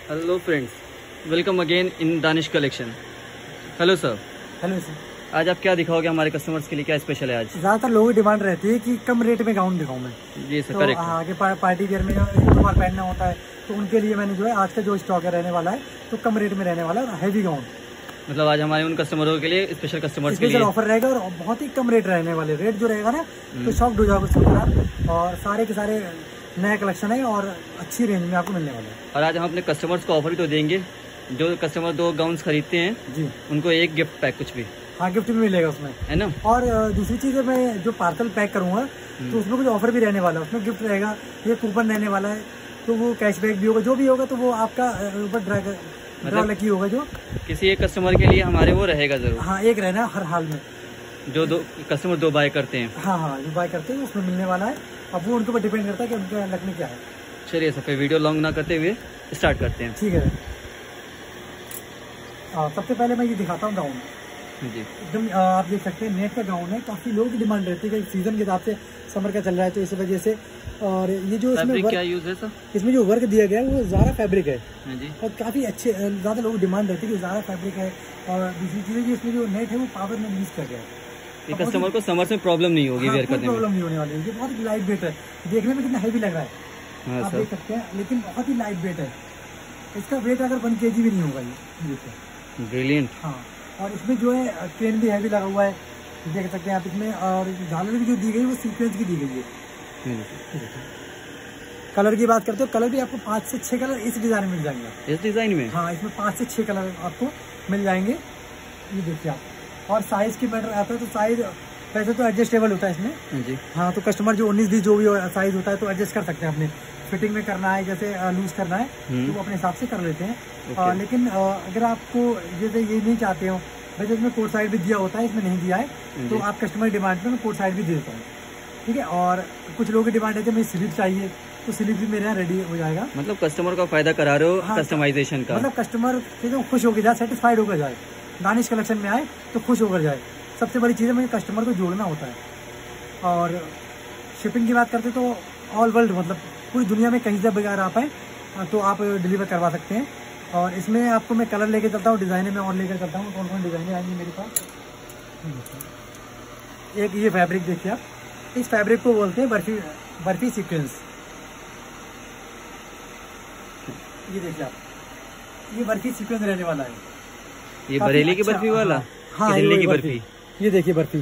Hello friends, welcome again in Danish collection. Hello sir. Hello sir. आज आप क्या दिखाओगे हमारे कस्टमर्स के लिए, क्या स्पेशल है आज? ज़्यादातर लोगों की डिमांड रहती है कि कम रेट में गाउन दिखाऊं मैं। जी सर, तो करेक्ट। आगे पार्टी वेयर में एक बार पहनना होता है, तो उनके लिए मैंने जो है आज का जो स्टॉक है रहने वाला है तो कम रेट में रहने वाला है, हैवी गाउन। मतलब आज हमारे उन कस्टमरों के लिए स्पेशल कस्टमर्स के लिए ऑफर रहेगा और बहुत ही कम रेट रहने वाले। रेट जो रहेगा ना तो शॉक्ड हो जाओगे सुनकर आप। और सारे के सारे नया कलेक्शन है और अच्छी रेंज में आपको मिलने वाला है। और आज हम अपने कस्टमर्स को ऑफर भी तो देंगे। जो कस्टमर 2 गाउन्स खरीदते हैं जी, उनको एक गिफ्ट पैक कुछ भी, हाँ, गिफ्ट भी मिलेगा उसमें, है ना। और दूसरी चीज़ है, मैं जो पार्सल पैक करूँगा तो उसमें कुछ ऑफर भी रहने वाला है, उसमें गिफ्ट रहेगा, ये कूपन रहने वाला है, तो वो कैशबैक भी होगा, जो भी होगा तो वो आपका ऊपर ड्रा लकी होगा जो किसी एक कस्टमर के लिए हमारे वो रहेगा जरूर। हाँ, एक रहना हर हाल में। जो 2 कस्टमर 2 बाय करते हैं। हाँ, जो बाय करते हैं उसमें मिलने वाला है। अब वो उनके ऊपर डिपेंड करता है कि उनके लक में क्या है। चलिए सर, फिर वीडियो लॉन्ग ना करते हुए स्टार्ट करते हैं। ठीक है। सबसे पहले मैं ये दिखाता हूँ गाउन। जी, एकदम आप देख सकते हैं नेट का गाउन है। काफ़ी लोगों की डिमांड रहती है कि सीजन के हिसाब से समर का चल रहा है तो इस वजह से। और ये जो इसमें क्या यूज है सर? इसमें जो वर्क दिया गया है वो ज़ारा फैब्रिक है। हाँ जी। और काफ़ी अच्छे, ज़्यादा लोगों की डिमांड रहती है कि ज़ारा फैब्रिक है। और दूसरी चीज़ है कि इसमें जो नेट है वो पावर में यूज़ कर गया है। ये कस्टमर को समर में प्रॉब्लम नहीं होगी वेयर करने में। प्रॉब्लम नहीं होने वाली है। ये बहुत ही लाइट वेट है, देखने में कितना हैवी लग रहा है। हाँ आप सर, देख सकते हैं, लेकिन बहुत ही लाइट वेट है। इसका वेट अगर 1 kg भी नहीं होगा ये देखिए। ब्रिलियंट। हाँ, और इसमें जो है चेन भी हैवी लगा हुआ है, देख सकते हैं आप इसमें। और झालर भी जो दी गई वो सीक्वेंस की दी गई है। कलर की बात करते हो, कलर भी आपको 5 से 6 कलर इस डिजाइन में मिल जाएंगे। इस डिजाइन में? हाँ, इसमें 5 से 6 कलर आपको मिल जाएंगे। ये देखिए आप। और साइज की मैटर आता है तो साइज वैसे तो एडजस्टेबल होता है इसमें। जी। हाँ, तो कस्टमर जो 19-20 जो भी साइज होता है तो एडजस्ट कर सकते हैं अपने फिटिंग में। करना है जैसे लूज करना है तो वो अपने हिसाब से कर लेते हैं। लेकिन अगर आपको जैसे ये नहीं चाहते हो, वैसे इसमें कोट साइड भी दिया होता है, इसमें नहीं दिया है तो आप कस्टमर डिमांड पे मैं कोट साइड भी दे देता हूँ। ठीक है। और कुछ लोगों की डिमांड है कि मुझे स्लीव चाहिए तो स्लीव भी मेरे यहाँ रेडी हो जाएगा। मतलब कस्टमर का फायदा करा रहे हो। हाँ, कस्टमाइजेशन का मतलब कस्टमर एकदम खुश होकर जाए, सेटिस्फाइड होकर जाए, दानिश कलेक्शन में आए तो खुश होकर जाए। सबसे बड़ी चीज़ है मुझे कस्टमर को जोड़ना होता है। और शिपिंग की बात करते तो ऑल वर्ल्ड, मतलब पूरी दुनिया में कहीं से बगैर आप आए तो आप डिलीवर करवा सकते हैं। और इसमें आपको मैं कलर लेके चलता हूँ, डिज़ाइने मैं और लेकर चलता हूँ। कौन कौन डिज़ाइने आएंगी मेरे पास। एक ये फैब्रिक देखिए आप, इस फैब्रिक को बोलते हैं बर्फी सीक्वेंस। ये देखिए आप, ये बर्फी सीक्वेंस रहने वाला है। ये बरेली की बर्फी वाला? हाँ, दिल्ली की बर्फी। ये देखिए बर्फी,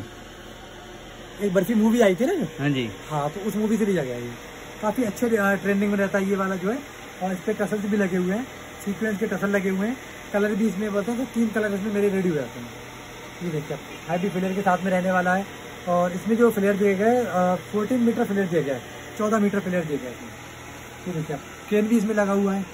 एक बर्फी मूवी आई थी ना। हाँ जी। हाँ, तो उस मूवी से लिया गया। ये काफ़ी अच्छे ट्रेंडिंग में रहता है ये वाला जो है। और इस पर टसल्स भी लगे हुए हैं, सीक्वेंस के टसल लगे हुए हैं। कलर भी इसमें बोलते हैं तो 3 कलर इसमें मेरे रेडी हो जाते हैं। ये देखिए आप, हैवी फ्लेयर के साथ में रहने वाला है। और इसमें जो फ्लेयर दिया गया है 14 मीटर फ्लेयर दिया गया है, 14 मीटर फ्लेयर दिया गया है इसमें। ये देखिए आप, चेन भी इसमें लगा हुआ है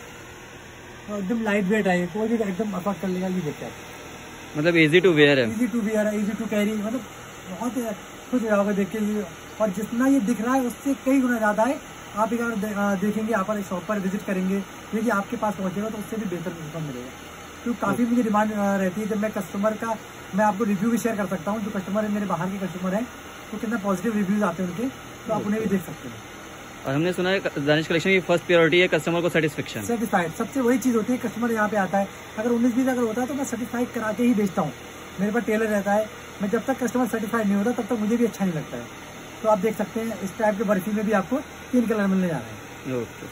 और एकदम लाइट वेट है, कोई भी एकदम अफोर्ड कर लेगा। ये देखिए आप, मतलब इजी टू वेयर है। इजी टू वेयर है, इजी टू कैरी, मतलब बहुत खुश हो जाओगे देख के। और जितना ये दिख रहा है उससे कई गुना ज़्यादा है। आप एक बार देखेंगे, आप शॉप पर विजिट करेंगे, ये कि आपके पास पहुंचेगा तो उससे भी बेहतर डिस्काउंट मिलेगा। क्योंकि काफ़ी मुझे डिमांड रहती है जब मैं कस्टमर का, मैं आपको रिव्यू भी शेयर कर सकता हूँ। जो कस्टमर है मेरे बाहर के कस्टमर हैं तो कितना पॉजिटिव रिव्यूज़ आते हैं उनके, तो आप उन्हें भी देख सकते हैं। और हमने सुना है दानिश कलेक्शन की फर्स्ट प्रायोरिटी है कस्टमर को सेटिस्फेक्शन। सेटिस्फाइड सबसे वही चीज़ होती है। कस्टमर यहाँ पे आता है, अगर 19-20 अगर होता है तो मैं सेटिस्फाइड करा के ही बेचता हूँ। मेरे पास टेलर रहता है, मैं जब तक कस्टमर सेटिस्फाइड नहीं होता तब तक मुझे भी अच्छा नहीं लगता है। तो आप देख सकते हैं इस टाइप के बर्फी में भी आपको 3 कलर मिलने जा रहे हैं। ओके।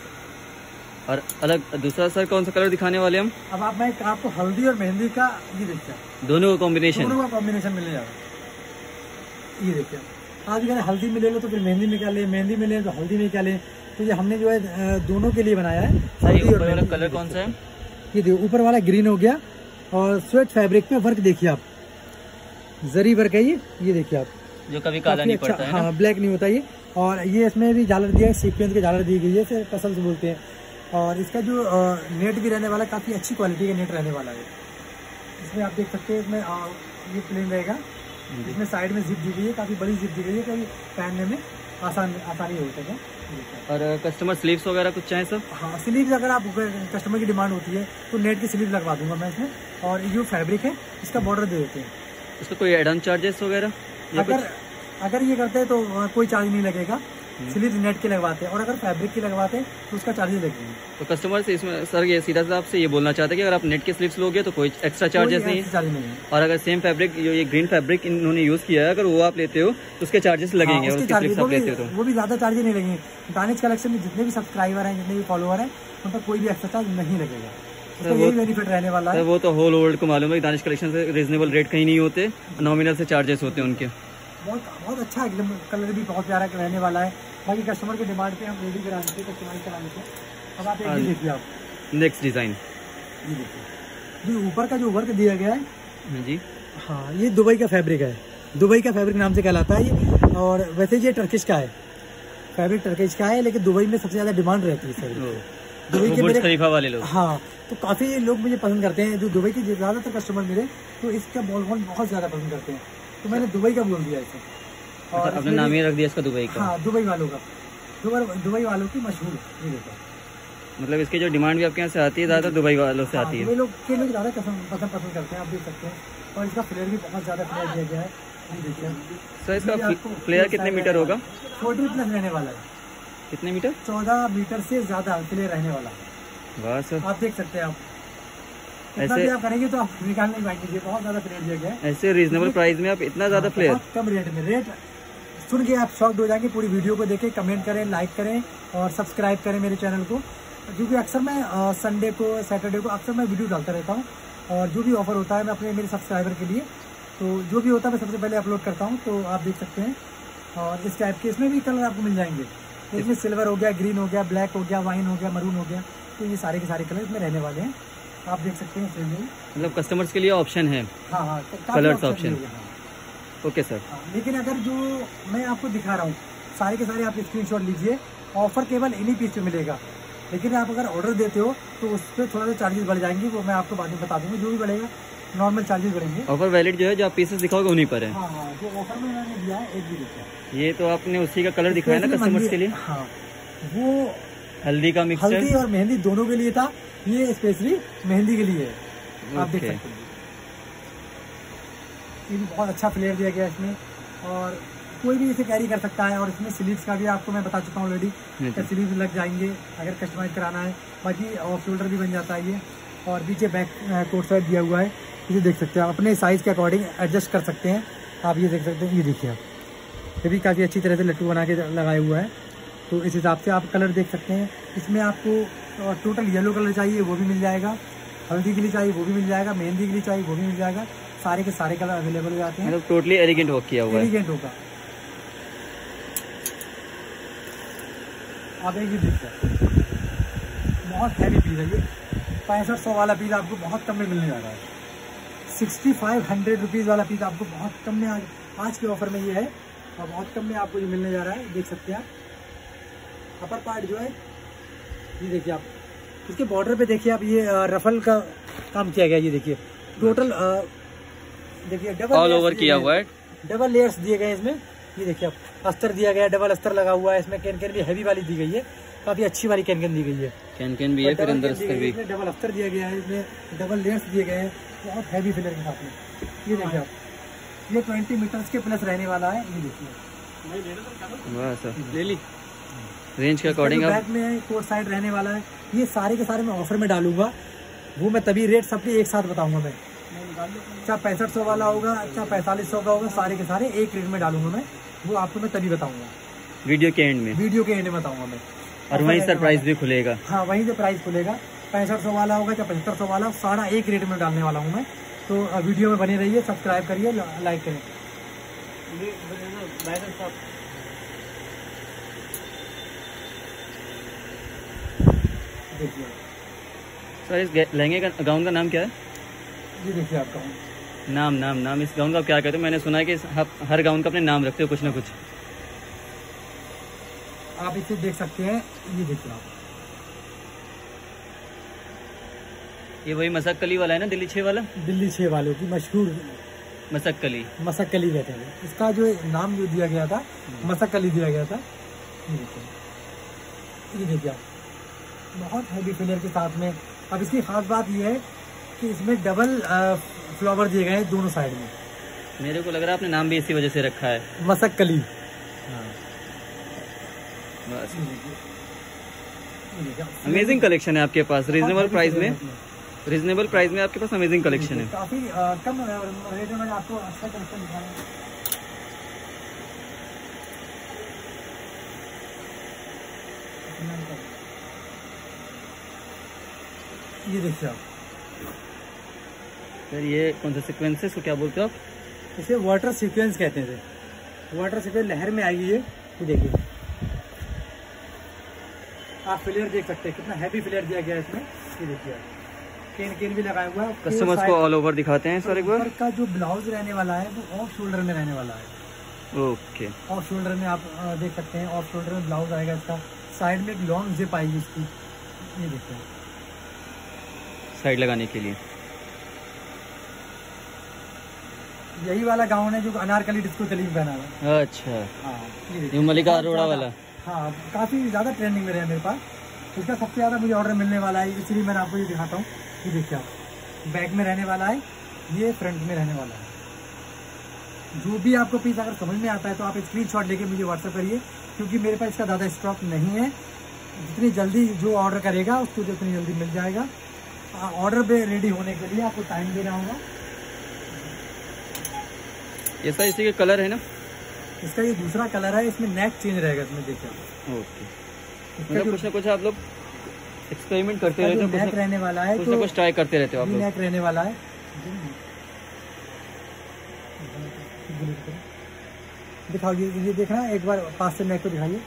और अलग दूसरा सर कौन सा कलर दिखाने वाले हम? अब मैं आपको हल्दी और मेहंदी का, ये देखिए दोनों का कॉम्बिनेशन मिलने जा रहा है। ये देखिए, आज अगर हल्दी में ले लो तो फिर मेहंदी में क्या ले, मेहंदी में ले तो हल्दी में क्या ले। तो ये हमने जो है दोनों के लिए बनाया है। हल्दी और मेहंदी। कलर कौन सा है? ये देखो, ऊपर वाला ग्रीन हो गया। और स्वेट फैब्रिक पे वर्क देखिए आप, जरी वर्क है ये देखिए आप, जो कभी काला नहीं पड़ता है। हाँ, ब्लैक नहीं होता ये। और ये इसमें भी झालर दिया है, सीक्वेंस की झालर दी गई है, टसल्स बोलते हैं। और इसका जो नेट भी रहने वाला, काफ़ी अच्छी क्वालिटी का नेट रहने वाला है। इसमें आप देख सकते हैं, इसमें ये प्लेन रहेगा, इसमें साइड में जिप दी गई है, काफ़ी बड़ी जिप दी गई है, कहीं पहनने में आसानी हो सके। और कस्टमर स्लीव्स वगैरह कुछ चाहे सर? हाँ, स्लीव्स अगर आप कस्टमर की डिमांड होती है तो नेट की स्लीव लगवा दूंगा मैं इसमें। और ये जो फैब्रिक है इसका बॉर्डर दे देते हैं। इसका कोई एड ऑन चार्जेस वगैरह? अगर ये करते हैं तो कोई चार्ज नहीं लगेगा। स्लीव्स नेट के लगवाते हैं, और अगर फैब्रिक की लगवाते हैं तो उसका चार्जेस लगेंगे। तो कस्टमर से इसमें सर ये सीधा सा आपसे ये बोलना चाहते हैं कि अगर आप नेट के स्लीव्स लोगे तो कोई एक्स्ट्रा चार्जेस नहीं है, चार्ज नहीं है। और अगर सेम फैब्रिक जो ये ग्रीन फैब्रिक इन्होंने यूज किया है अगर वो आप लेते हो तो उसके चार्जेस लगेंगे, और उसके स्लीव्स आप लेते हो तो वो भी ज्यादा चार्जेस नहीं लगेंगे। दानिश कलेक्शन में जितने भी सब्सक्राइबर हैं, जितने भी फॉलोअर हैं, उन पर कोई भी एक्स्ट्रा चार्ज नहीं लगेगा। तो यही बेनिफिट रहने वाला है। वो तो होल वर्ल्ड को मालूम है, दानिश कलेक्शन से रीजनेबल रेट कहीं नहीं होते, नॉमिनल से चार्जेस होते हैं उनके। बहुत अच्छा एकदम, कलर भी बहुत प्यारा रहने वाला है। बाकी कस्टमर के डिमांड पे हम रेडी करा देते हैं, कस्टमाइज करा देते हैं। अब आप एक देखिए, आप नेक्स्ट डिजाइन ये देखिए, जो ऊपर का जो वर्क दिया गया है जी, हाँ, ये दुबई का फैब्रिक है, दुबई का फैब्रिक नाम से कहलाता है ये। और वैसे ये टर्किश का है, फैब्रिक टर्किश का है, लेकिन दुबई में सबसे ज्यादा डिमांड रहती है फैब्रिक, दुबई के मेरे खलीफा वाले लोग। हाँ, तो काफी लोग मुझे पसंद करते हैं, जो दुबई के ज्यादातर कस्टमर मेरे, तो इसका बॉलकॉन बहुत ज्यादा पसंद करते हैं, तो मैंने दुबई का बोल दिया इसे। और अपने नाम ही रख दिया इसका दुबई का। हाँ, दुबई वालों का, दुबई वालों की मशहूर ये देखो। मतलब इसकी जो डिमांड भी आपके यहाँ से आती है ज्यादा दुबई वालों से आती है। दुबई लोग के लोग ज्यादा पसंद करते हैं, आप देख सकते हैं। और इसका फ्लेयर भी बहुत ज्यादा फ्लेयर दिया गया है, ये देखिए। सर इसका फ्लेयर कितने मीटर होगा? 40 प्लस रहने वाला है। कितने मीटर? 14 मीटर से ज्यादा फ्लेयर रहने वाला है। वाह सर, आप देख सकते हैं। आप ऐसे भी आप करेंगे तो आप निकाल नहीं पाएंगे, बहुत ज्यादा फ्लेयर दिया गया है। ऐसे रीजनेबल प्राइस में आप इतना ज्यादा फ्लेयर, कम रेट में, रेट सुन के आप शॉक्ड हो जाएंगे। पूरी वीडियो को देखें, कमेंट करें, लाइक करें और सब्सक्राइब करें मेरे चैनल को, क्योंकि अक्सर मैं संडे को, सैटरडे को अक्सर मैं वीडियो डालता रहता हूँ, और जो भी ऑफर होता है मैं अपने मेरे सब्सक्राइबर के लिए, तो जो भी होता है मैं सबसे पहले अपलोड करता हूँ, तो आप देख सकते हैं। और इस टाइप के इसमें भी कलर आपको मिल जाएंगे, इसमें सिल्वर हो गया, ग्रीन हो गया, ब्लैक हो गया, वाइन हो गया, मरून हो गया, तो ये सारे के सारे कलर इसमें रहने वाले हैं, आप देख सकते हैं। मतलब कस्टमर्स के लिए ऑप्शन है। हाँ हाँ, कलर्स ऑप्शन। Okay sir. लेकिन अगर जो मैं आपको दिखा रहा हूँ सारे के सारे आप स्क्रीनशॉट लीजिए, ऑफर केवल इन्हीं पीस पे मिलेगा, लेकिन आप अगर ऑर्डर देते हो तो उस पर थोड़ा सा चार्जेस बढ़ जाएंगे, वो मैं आपको बाद में बता दूंगा, जो भी बढ़ेगा नॉर्मल चार्जेस बढ़ेंगे। ऑफर वैलिड जो है, जो आप पीसेस दिखाओगे उन्हीं पर है। हाँ हाँ, जो ऑफर में मैंने दिया है, एक भी देखिए, ये तो आपने उसी का कलर दिखाया ना कस्टमर्स के लिए। हाँ, वो हल्दी का मिक्सचर, हल्दी और मेहंदी दोनों के लिए था, ये स्पेशली मेहंदी के लिए है, आप देख सकते हैं। ये भी बहुत अच्छा फ्लेयर दिया गया इसमें, और कोई भी इसे कैरी कर सकता है। और इसमें स्लीव्स का भी आपको मैं बता चुका हूँ ऑलरेडी, स्लीव्स लग जाएंगे अगर कस्टमाइज कराना है। बाकी ऑफ शोल्डर भी बन जाता है ये, और पीछे बैक कोट साइड दिया हुआ है, ये देख सकते हैं आप, अपने साइज के अकॉर्डिंग एडजस्ट कर सकते हैं आप, ये देख सकते हैं। ये देखिए आप, ये भी काफ़ी अच्छी तरह से लट्टू बना के लगाया हुआ है, तो इस हिसाब से आप कलर देख सकते हैं। इसमें आपको टोटल येलो कलर चाहिए वो भी मिल जाएगा, हल्दी के लिए चाहिए वो भी मिल जाएगा, मेहंदी के लिए चाहिए वो भी मिल जाएगा, सारे के सारे कलर अवेलेबल हो जाते हैं। मतलब टोटली एलिगेंट वर्क किया हुआ है, एलिगेंट होगा। आप एक भी देखिए, बहुत हैवी पीस है ये, 6500 वाला पीस आपको बहुत कम में मिलने जा रहा है। 6500 रुपीज़ वाला पीस आपको बहुत कम में आज के ऑफर में ये है, और बहुत कम में आपको ये मिलने जा रहा है, देख सकते हैं आप। अपर पार्ट जो है ये देखिए आप, इसके बॉर्डर पे देखिए आप, ये रफल का काम किया गया, ये देखिए टोटल देखिए डबल ऑल ओवर किया हुआ है, डबल लेयर्स दिए गए इसमें, ये देखिए आप, अस्तर दिया गया है, डबल अस्तर लगा हुआ है इसमें, कैन भी हैवी वाली दी गई है, काफी अच्छी वाली कैन दी गई है, कैन भी है, फिर अंदर अस्तर भी, डबल अस्तर दिया गया है, इसमें डबल लेयर्स दिए गए हैं, बहुत हैवी फिलर के साथ में। ये देखिए आप, ये 20 मीटर्स के प्लस रहने वाला है, ये देखिए। वाह सर, ले ली रेंज के अकॉर्डिंग। बैक में कोट साइड रहने वाला है, ये सारे के सारे मैं ऑफर में डालूंगा, वो मैं तभी रेट सबके एक साथ बताऊंगा मैं, चाहे 6500 वाला होगा, चाहे 4500 का होगा, सारे के सारे एक रेट में डालूंगा मैं, वो आपको मैं तभी बताऊंगा वीडियो के एंड में, वीडियो के एंड में बताऊंगा मैं। और वहीं सर प्राइस भी खुलेगा। हाँ, वहीं से प्राइस खुलेगा, 6500 वाला होगा चाहे 7500 वाला, सारा एक रेट में डालने वाला हूँ मैं, तो वीडियो में बने रहिए, सब्सक्राइब करिए, लाइक करें। देखिए सर, इस लहंगे का, गाउन का नाम क्या है? ये देखिए आपका नाम इस गाउन का क्या कहते हो? मैंने सुना है कि हर गाउन का अपने नाम रखते हो कुछ ना कुछ। आप इसे देख सकते हैं, ये देखिए आप, ये वही मसक कली वाला है ना, दिल्ली 6 वाला? दिल्ली 6 वालों की मशहूर मसक कली कहते हैं, इसका जो नाम जो दिया गया था मसक कली दिया गया था। ये देखिए आप, बहुत हैवी फिलर के साथ में। अब इसकी खास बात ये है कि इसमें डबल फ्लावर दिए गए हैं दोनों साइड में। मेरे को लग रहा है आपने नाम भी इसी वजह से रखा है, मसक कली। अमेजिंग कलेक्शन है आपके पास, रीजनेबल प्राइस में। रीजनेबल प्राइस में आपके पास अमेजिंग कलेक्शन है। काफी कम रेट में आपको अच्छा कलेक्शन दिखा रहे हैं। ये देखिए आप सर, ये कौन सा सीक्वेंस है, इसको क्या बोलते हो आप? इसे वाटर सीक्वेंस कहते हैं। वाटर सीक्वेंस लहर में आएगी ये देखिए आप फ्लेयर देख सकते हैं, कितना हैवी फ्लेयर दिया गया है इसमें। ये देखिए केन भी लगाया हुआ है। कस्टमर्स को ऑल ओवर दिखाते हैं सर एक बार। का जो ब्लाउज रहने वाला है वो ऑफ शोल्डर में रहने वाला है। ओके, ऑफ शोल्डर में आप देख सकते हैं, ऑफ शोल्डर में ब्लाउज आएगा इसका। साइड में एक लॉन्ग जिप आएगी इसकी, ये देखिए साइड लगाने के लिए। यही वाला गाउन है जो अनारकली डिस्को चली पहना है। अच्छा, हाँ ये मल्लिका अरोड़ा वाला। हाँ, काफी ज्यादा ट्रेंडिंग में रहा है मेरे पास। इसका सबसे ज्यादा मुझे ऑर्डर मिलने वाला है, इसलिए मैं आपको ये दिखाता हूँ। ये देखिए आप, बैक में रहने वाला है, ये फ्रंट में रहने वाला है। जो भी आपको पीस अगर समझ में आता है तो आप स्क्रीनशॉट लेके मुझे व्हाट्सएप करिए, क्योंकि मेरे पास इसका ज़्यादा स्टॉक नहीं है। जितनी जल्दी जो ऑर्डर करेगा उसको जितनी जल्दी मिल जाएगा। ऑर्डर पे रेडी होने के लिए आपको टाइम देना होगा। ये सर इसी के कलर है ना? इसका ये दूसरा कलर है, इसमें नेक चेंज रहेगा इसमें, देखिए। ओके, मतलब कुछ ना कुछ आप लोग एक्सपेरिमेंट करते रहते हो, नेक रहने वाला है, कुछ ना कुछ ट्राई करते रहते हो आप लोग। नेक रहने वाला है। दिखाओ, ये देखना एक बार पास से नेक को दिखाइए।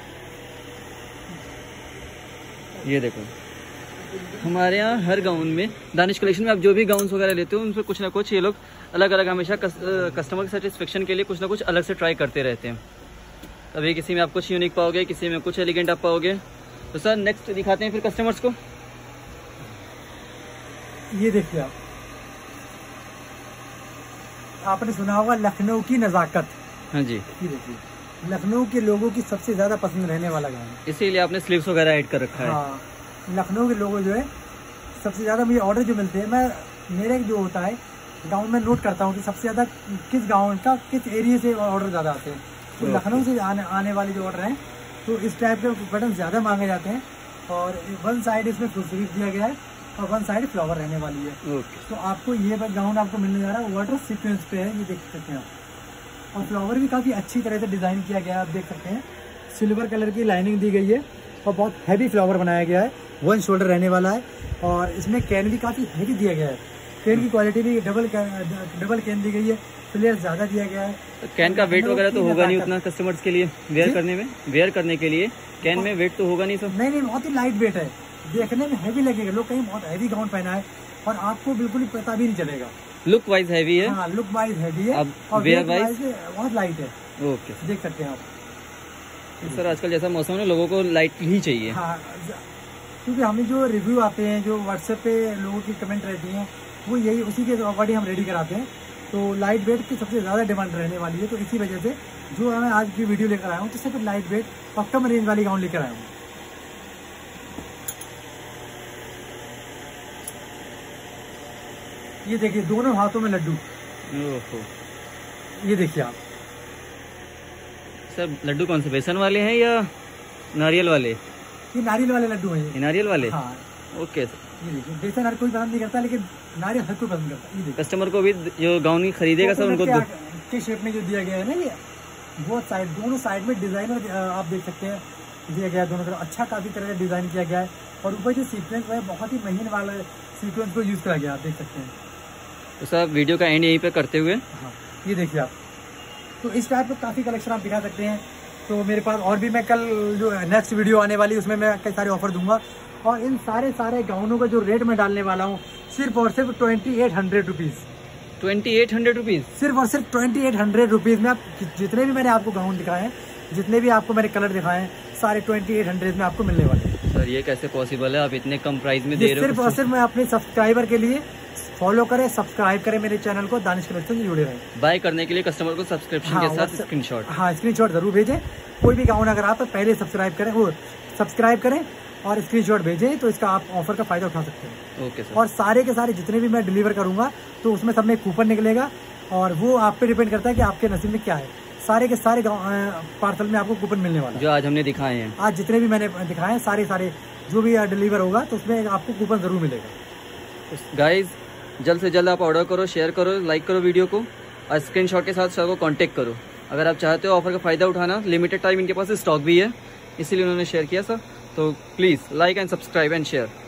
ये देखो, हमारे यहाँ हर गाउन में, दानिश कलेक्शन में आप जो भी गाउन्स वगैरह लेते हो उनसे कुछ ना कुछ ये लोग अलग अलग हमेशा कस्टमर के सेटिस्फेक्शन के लिए कुछ ना कुछ अलग से ट्राई करते रहते हैं। कभी किसी में आप कुछ यूनिक पाओगे, किसी में कुछ एलिगेंट आप पाओगे। तो सर नेक्स्ट दिखाते हैं फिर कस्टमर्स को। ये देखिए आपने सुना होगा लखनऊ की नजाकत। हाँ जी, ये देखिए लखनऊ के लोगों की सबसे ज्यादा पसंद रहने वाला गाउन, इसीलिए आपने स्लीव्स वगैरह ऐड कर रखा है। हाँ, लखनऊ के लोगों जो है सबसे ज्यादा मुझे ऑर्डर जो मिलते हैं, मैं मेरे जो होता है गाउन में नोट करता हूँ कि सबसे ज्यादा किस गाउन का किस एरिया से ऑर्डर ज्यादा आते हैं। तो लखनऊ से आने वाले जो ऑर्डर हैं तो इस टाइप के बटन ज्यादा मांगे जाते हैं। और वन साइड इसमें फुल स्लीव दिया गया है और वन साइड फ्लावर रहने वाली है। तो आपको ये गाउन आपको मिलने जा रहा है वाटर सीक्वेंस पे है, ये देख सकते हैं आप। और फ्लावर भी काफी अच्छी तरह से डिजाइन किया गया है, आप देख सकते हैं। सिल्वर कलर की लाइनिंग दी गई है और बहुत हैवी फ्लावर बनाया गया है। वन शोल्डर रहने वाला है और इसमें कैन भी काफी हैवी दिया गया है। कैन की क्वालिटी भी डबल कैन दी गई है, फ्लेयर ज्यादा दिया गया है। कैन का वेट वगैरह तो होगा नहीं उतना कस्टमर्स के लिए वेयर करने के लिए कैन में वेट तो होगा नहीं सर? नहीं, बहुत ही लाइट वेट है, देखने में हैवी लगेगा। लोग कहीं बहुत हैवी गाउन पहना है और आपको बिल्कुल पता भी नहीं चलेगा। लुक वाइज हैवी है। हाँ, लुक वाइज हैवी है और वेयर वाइज बहुत लाइट है। ओके, देख सकते हैं आप। सर आजकल जैसा मौसम है लोगों को लाइट ही चाहिए। हाँ, क्योंकि हमें जो रिव्यू आते हैं, जो व्हाट्सएप पे लोगों की कमेंट रहती हैं, वो यही उसी के अकॉर्डिंग हम रेडी कराते हैं। तो लाइट वेट की सबसे ज़्यादा डिमांड रहने वाली है। तो इसी वजह से जो मैं आज की वीडियो लेकर आया हूँ, तो सिर्फ लाइट वेट और कम रेंज वाली गाउन लेकर आया हूँ। ये देखिए दोनों हाथों में लड्डू। ये देखिए आप। सर लड्डू कौन से, बेसन वाले हैं या नारियल वाले? ये नारियल वाले लड्डू हैं। ये नारियल वाले? हाँ। ओके, ये देखिए बेसन हर कोई पसंद नहीं करता, लेकिन नारियल हर कोई पसंद करता है। ये देखिए कस्टमर को भी जो गाउन खरीदेगा सर उनको के शेप में जो दिया गया है ना, ये वो साइड, दोनों साइड में डिजाइनर आप देख सकते हैं दिया गया है दोनों तरफ। अच्छा काफी तरह से डिजाइन किया गया है और ऊपर जो सीक्वेंस है बहुत ही महीन वाला सीक्वेंस को यूज करा गया, आप देख सकते हैं। तो सर वीडियो का एंड यहीं पे करते हुए, हाँ ये देखिए आप। तो इस टाइप का काफी कलेक्शन आप दिखा सकते हैं। तो मेरे पास और भी, मैं कल जो नेक्स्ट वीडियो आने वाली है उसमें मैं कई सारे ऑफर दूंगा। और इन सारे गाउनों का जो रेट मैं डालने वाला हूँ सिर्फ और सिर्फ 2800 रुपीज़। 2800 रुपीज़? सिर्फ और सिर्फ 2800 रुपीज़ में आप जितने भी मैंने आपको गाउन दिखाए हैं, जितने भी आपको मैंने कलर दिखाए हैं, सारे 2800 में आपको मिलने वाले हैं। सर ये कैसे पॉसिबल है, आप इतने कम प्राइस में दे रहे हो? सिर्फ और सिर्फ मैं अपने सब्सक्राइबर के लिए, फॉलो करें, सब्सक्राइब करें मेरे चैनल को, दानिश कलेक्शन से जुड़े रहें। बाय करने के लिए कस्टमर को सब्सक्रिप्शन के साथ स्क्रीनशॉट, हाँ स्क्रीनशॉट जरूर भेजें। कोई भी गाउन अगर आप पहले सब्सक्राइब करें और स्क्रीनशॉट भेजें तो इसका आप ऑफर का फायदा उठा सकते हैं। Okay sir. और सारे के सारे जितने भी मैं डिलीवर करूंगा तो उसमें सब में कूपन निकलेगा और वो आप पे डिपेंड करता है कि आपके नसीब में क्या है। सारे के सारे पार्सल में आपको कूपन मिलने वाला है। जो आज हमने दिखाए हैं, आज जितने भी मैंने दिखाए हैं सारे जो भी डिलीवर होगा तो उसमें आपको कूपन जरूर मिलेगा। गाइज जल्द से जल्द आप ऑर्डर करो, शेयर करो, लाइक करो वीडियो को और स्क्रीनशॉट के साथ सर को कांटेक्ट करो। अगर आप चाहते हो ऑफर का फ़ायदा उठाना, लिमिटेड टाइम इनके पास स्टॉक भी है, इसीलिए उन्होंने शेयर किया सर। तो please like and subscribe and share.